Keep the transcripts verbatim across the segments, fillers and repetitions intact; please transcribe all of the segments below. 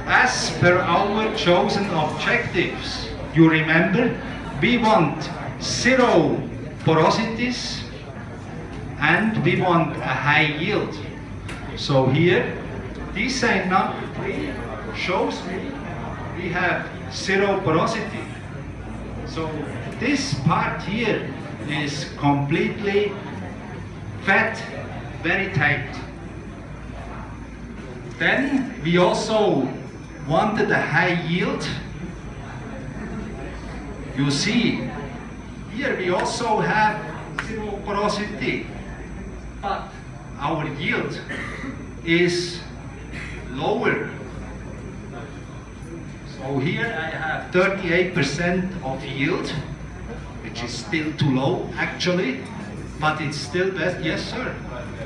as per our chosen objectives. You remember, we want zero porosities and we want a high yield. So here, design number three shows me we have zero porosity. So this part here is completely fat, very tight. Then we also wanted a high yield. You see, here we also have zero porosity, but our yield is lower. So here I have thirty-eight percent of yield, which is still too low actually, but it's still best. Yes, sir.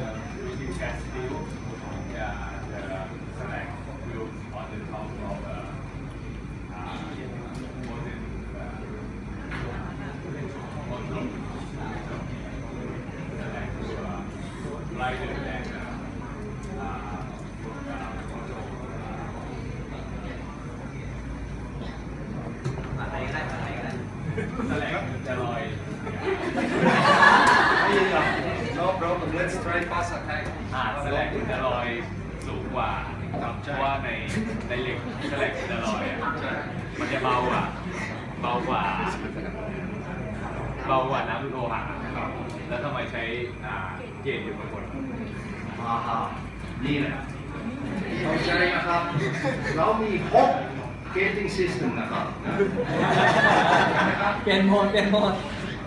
No problem. Let's try pasta Thai. แสลงจะลอยสูงกว่าเพราะว่าในในเหล็กแสลงจะลอยอ่ะมันจะเบากว่าเบากว่าเบากว่าน้ำโลหะแล้วทำไมใช้เกจอยู่บนบนอ่าฮะนี่แหละเข้าใจนะครับเรามีหก gating system นะครับเปลี่ยนโหมดเปลี่ยนโหมด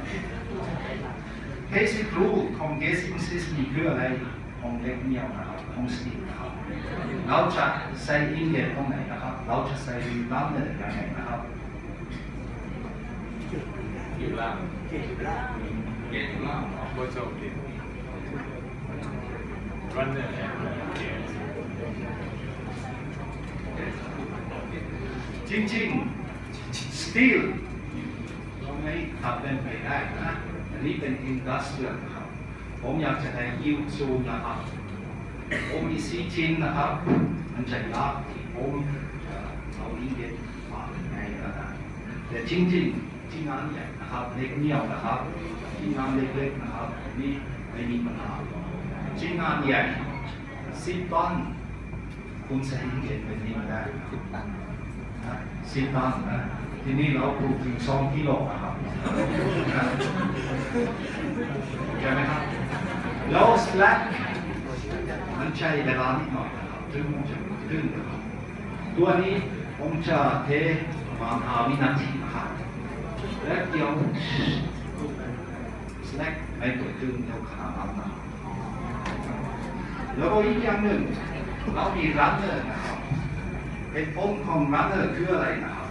basic rule ของ gating system คืออะไรของเล็กเหนียวนะครับของสตีลนะครับเราจะใส่อินเล็ตตรงไหนนะครับเราจะใส่น้ำเนี่ยยังไงนะครับอยู่ล่างเกจอยู่ล่างเกจอยู่ล่างโคโชกิรันเนอร์จริงๆสตีลเราไม่ทำเป็นไปได้นะอันนี้เป็นอินดัสเทรียลนะครับผมอยากจะให้ยิวซูมนะครับผมมีสี่ชิ้นนะครับมันจะยากที่ผมเอาอินเดียมาในกระดาษแต่จริงๆที่งานใหญ่นะครับเล็กเหนียวนะครับที่งานเล็กๆนะครับนี่ไม่มีปัญหาที่งานใหญ่สิบตันคุณใช้อินเดียเป็นนี้มาได้สิบตันสิบตันนะที่นี่เราปลูกถึงสองกิโลนะครับใช่ไหมครับแล้วสแลกมันใช้เวลานิดหน่อยนะครับถึงจะถึงนะครับตัวนี้ผมจะเทประมาณห้าวินาทีนะครับแล้วเดี๋ยวสแลกไม่เกิดขึ้นเดี๋ยวขนาดนั้นนะแล้วอีกอย่างหนึ่งเรามีรันเนอร์นะครับเป็นผลของรันเนอร์คืออะไรนะครับ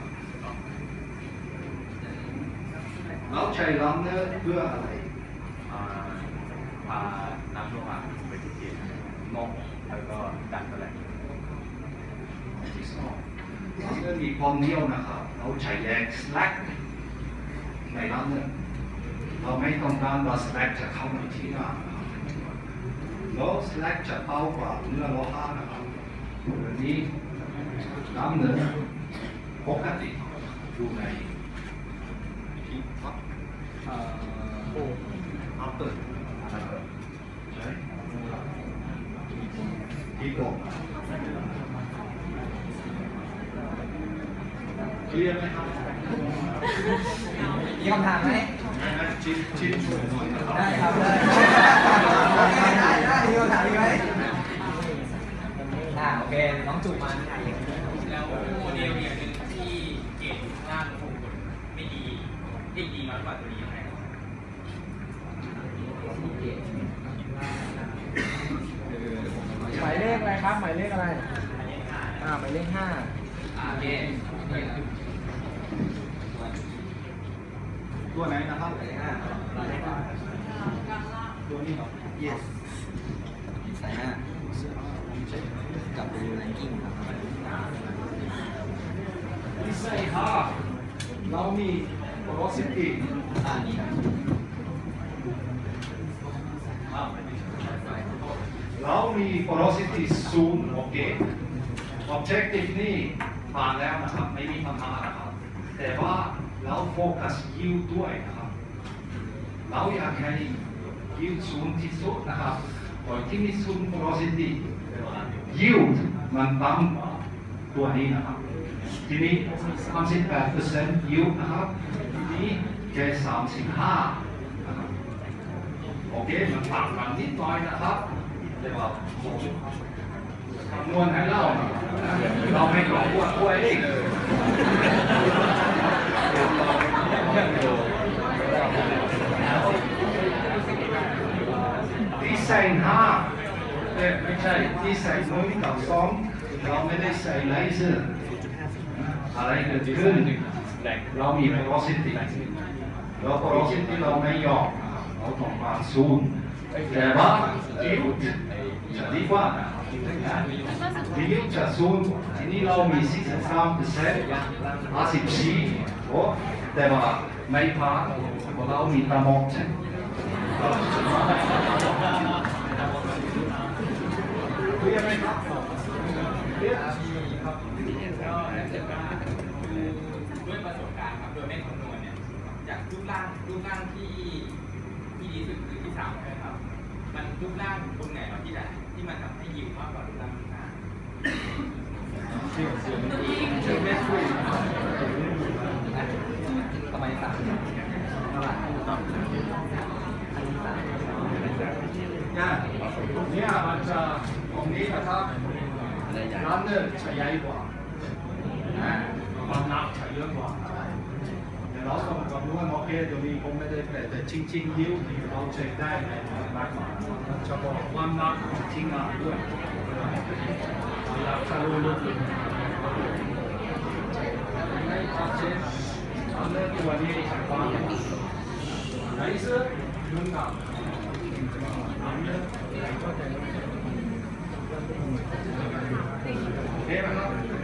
เราใช้รันเนอร์เพื่ออะไรพาน้ำโลหะไปที่เกจนอกแล้วก็ดันแสลงที่สองรันเนอร์มีความเหนียวนะครับเราใช้แยกสแลกในรันเนอร์เราไม่ต้องการว่าสแลกจะเข้ามาที่หน้าแล้วสแลกจะเบากว่าเนื้อโลหะนะครับวันนี้น้ำเนื้อปกติอยู่ในที่พักโอ้อัปเปอร์ใช่ที่โกงเคลียร์ไหมครับมีคำถามไหมชิ้นชิ้นช่วยหน่อยนะครับได้ครับได้ได้ได้มีคำถามอีกไหมอ่าโอเคน้องจุ๋มมาแล้วโมเดลเนี่ยเป็นที่เกจอยู่ข้างล่างคงไม่ดีไม่ดีน้อยกว่าตัวนี้ยังไงหมายเลขอะไรครับหมายเลขอะไรอ่าหมายเลขห้าอ่าโอเคตัวไหนนะครับตัวนี้เหรอ yes สายห้ากับดูแรงกิ้งครับที่ใส่ห้าเรามี porosity อ่านี่ครับเรามี porosity ศูนย์โอเค objective นี่ผ่านแล้วนะครับไม่มีปัญหานะครับแต่ว่าเราโฟกัสยิวด้วยนะครับเราอยากให้ยิวสูงที่สุดนะครับโดยที่มีศูนย์ velocity ยิวมันต่ำกว่าตัวนี้นะครับทีนี้ สามสิบแปดเปอร์เซ็นต์ ยิวนะครับทีนี้แค่สามสิบห้านะครับโอเคมันต่างกันนิดหน่อยนะครับแต่ว่าคำนวณให้เราเราไม่หลอกว่าตัวเองที่ใส่ห้าเอ๊ะไม่ใช่ที่ใส่หนึ่งกับสองเราไม่ได้ใส่เลเซอร์อะไรเกิดขึ้นเรามี velocity แล้ว velocity เราไม่ยอมเราต้องมาศูนย์แต่ว่ายิวจะดีกว่าทีนี้จะศูนย์ทีนี้เรามี สิบสามเปอร์เซ็นต์ ห้าสิบสี่โอ้แต่ว่าไม่ผ่านเพราะเรามีตามอกใช่เรียนไหมครับเรียนด้วยประสบการณ์ครับโดยไม่คำนวณเนี่ยจากรูปร่างรูปร่างที่ที่ดีสุดคือที่สามใช่ไหมครับมันรูปร่างตรงไหนวะที่ได้ที่มันทำให้ยิวมากกว่ารูปร่างที่ห้าทำไมสามเท่าไหร่เนี่ยเนี่ยมันจะตรงนี้นะครับร้านเนอร์ใช้ใหญ่กว่านะความหนักใช้เยอะกว่าแต่เราต้องคำนวณโอเคเดี๋ยวนี้ผมไม่ได้แปลแต่จริงๆยิวที่เราเช็คได้ในแม็กมาเฉพาะความหนักทิ้งงานด้วยอยากจะรู้ลึกในชัดเจนร้านเนอร์ตัวนี้ใช้ความไหนซื้อยุ่งกับ โอเคไหมครับ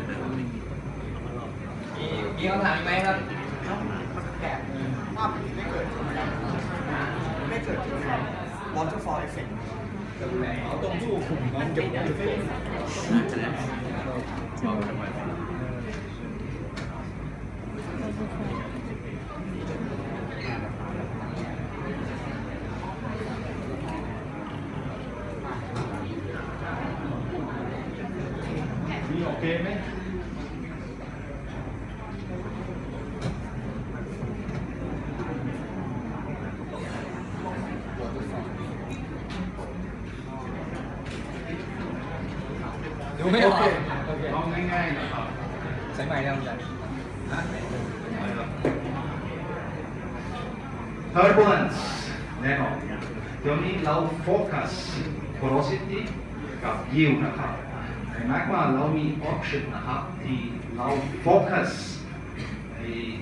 มีมีคำถามอีกไหมครับแกะภาพไม่เกิดไม่เกิด waterfall effect เอาตรงตู้มันเก็บอยู่ที่นี่โอเคไหมดูไม่ออกลองง่ายๆนะครับใช้ไม้ได้ไหมจ๊ะ turbulence แน่นอนเดี๋ยวนี้เราโฟกัส velocity กับ yield นะครับในแม็กมาเรามี option นะครับที่เราโฟกัสใน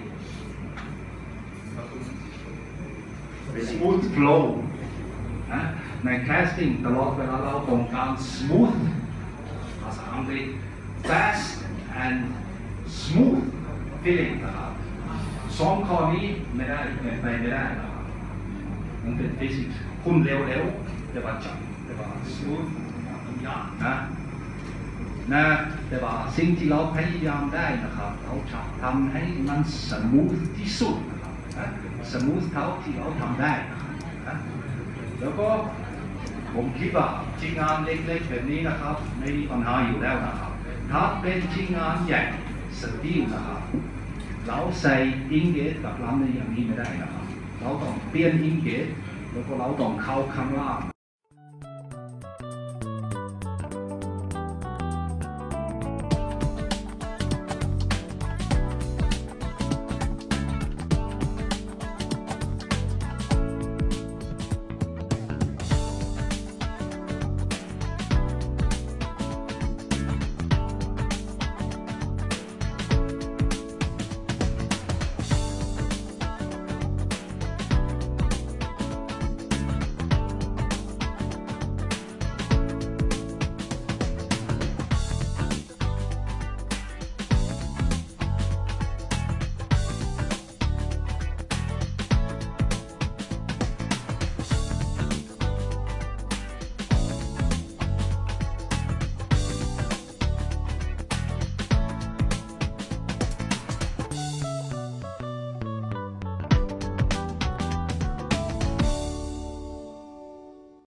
smooth flow นะใน casting ตลอดเวลาเราต้องการ smooth ภาษาอังกฤษ fast and smooth feeling นะครับสองข้อนี้ไม่ได้เป็นไปไม่ได้นะครับมันเป็นฟิสิกส์คุณเร็วๆแต่ว่าจับแต่ว่า smooth มันยากนะนะแต่ว่าสิ่งที่เราพยายามได้นะครับเราจะทำให้มัน smooth ที่สุดนะครับนะ smooth เท่าที่เราทำได้นะครับนะแล้วก็ผมคิดว่าที่งานเล็กๆแบบนี้นะครับไม่มีปัญหาอยู่แล้วนะครับถ้าเป็นที่งานใหญ่สตีลนะครับเราใส่อิงเกตกับลำในอย่างนี้ไม่ได้นะครับเราต้องเปลี่ยนอิงเกตแล้วก็เราต้องเข้าข้างล่าง